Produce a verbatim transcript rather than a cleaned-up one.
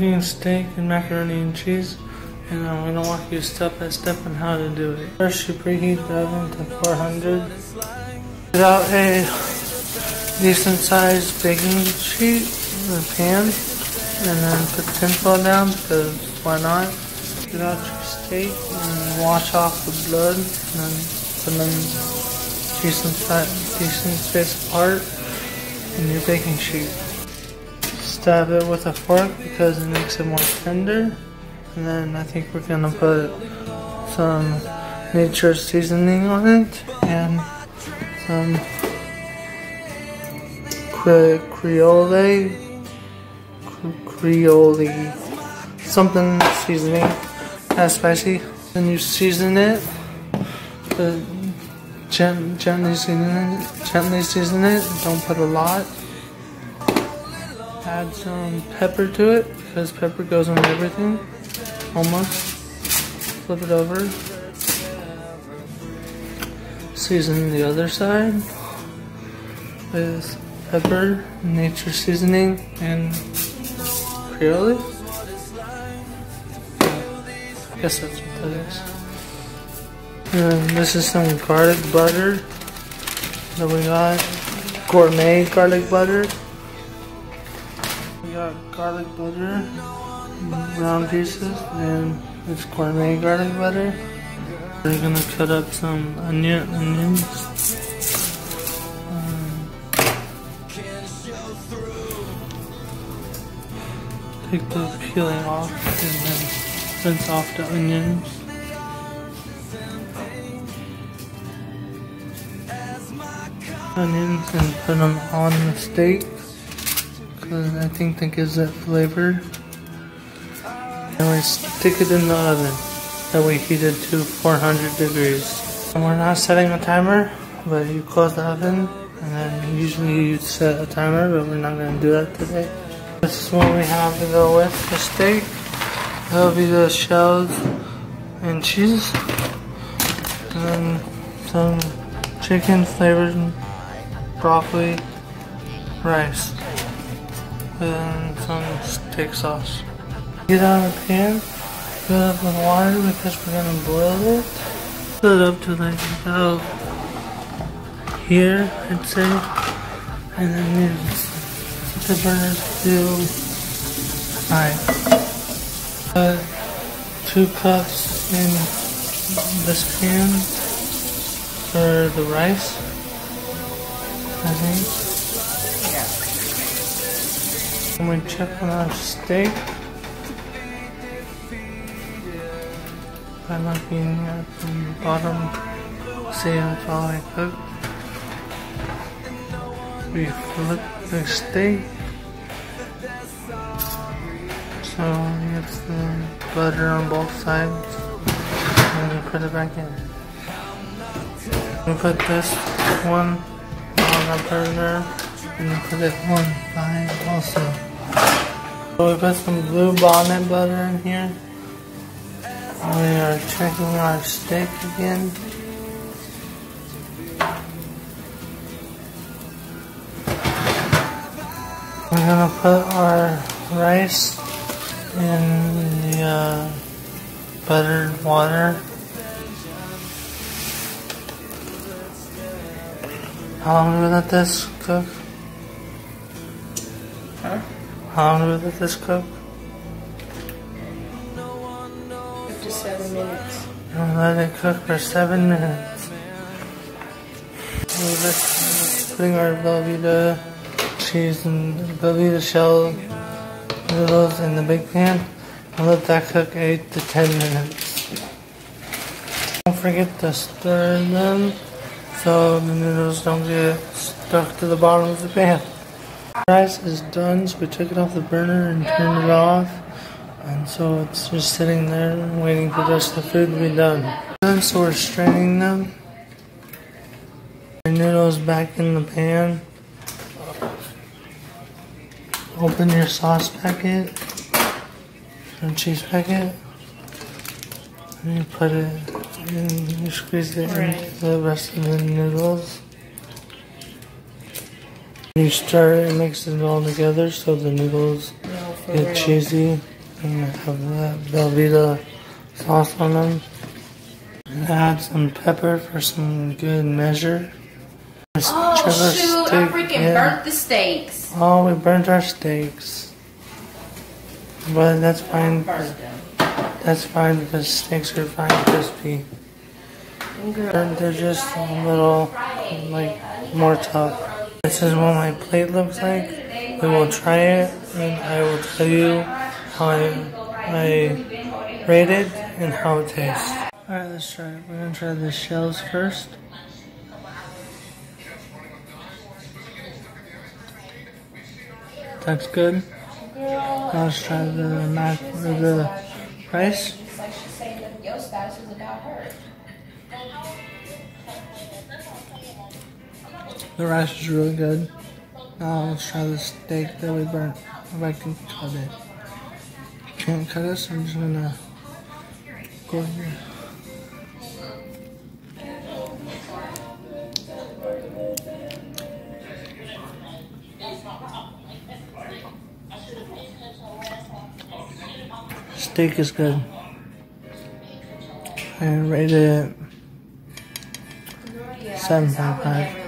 cooking steak and macaroni and cheese, and I'm going to walk you step by step on how to do it. First, you preheat the oven to four hundred. Get out a decent sized baking sheet in a pan, and then put tinfoil down because why not? Get out your steak and wash off the blood, and then put them decent, decent space apart in your baking sheet. Stab it with a fork because it makes it more tender. And then I think we're gonna put some nature seasoning on it and some cre creole, creole, something seasoning. That's spicy. Then you season it, but gent gently season it. Gently season it. Don't put a lot. Add some pepper to it because pepper goes on everything. Almost. Flip it over. Season the other side with pepper, nature seasoning, and creole. I guess that's what that is. And this is some garlic butter that we got. Gourmet garlic butter. We got garlic butter, brown pieces, and it's gourmet garlic butter. We're gonna cut up some onion, onions. Um, take the peeling off and then rinse off the onions. Onions and put them on the steak because I think that gives it flavor. And we stick it in the oven that we heated to four hundred degrees. And we're not setting a timer, but you close the oven and then usually you set a timer, but we're not going to do that today. This is what we have to go with the steak. That'll be the shells and cheese. And then some chicken flavored broccoli, rice, and some steak sauce. Get out of the pan, fill it up with water because we're gonna boil it. Fill it up to like about here, I'd say, and then you set the burner to high. Put two cups in this pan for the rice, I think. And we check on our steak by looking at the bottom, see how it's all like cooked. We flip the steak so we get the butter on both sides, and we put it back in. We put this one on the burner and we put it one side also. So we put some blue bonnet butter in here. We are checking our steak again. We're gonna put our rice in the uh, buttered water. How long do we let this cook? Huh? How long do we let this cook? Up to seven minutes. And let it cook for seven minutes. We're just putting our Velveeta cheese and Velveeta shell noodles in the big pan and let that cook eight to ten minutes. Don't forget to stir them so the noodles don't get stuck to the bottom of the pan. Rice is done, so we took it off the burner and turned it off, and so it's just sitting there waiting for the rest of the food to be done. And so we're straining them. Your noodles back in the pan. Open your sauce packet, or cheese packet, and you put it in, you squeeze it into the rest of the noodles. You stir it and mix it all together so the noodles get cheesy. and have the Velveeta sauce on them. And add some pepper for some good measure. Oh shoot, steak. I freaking yeah. burnt the steaks. Oh, we burnt our steaks. But that's fine. Burnt them. That's fine because steaks are fine crispy. They're, they're just a little, like, more tough. This is what my plate looks like. We will try it and I will tell you how I, I rate it and how it tastes. Alright, let's try it. We're gonna try the shells first. That's good. Now let's try the mac or the rice. The rice is really good. Now let's try the steak that we burnt. If I can cut it. Can't cut it, so I'm just gonna go here. Steak is good. I rated it seven point five.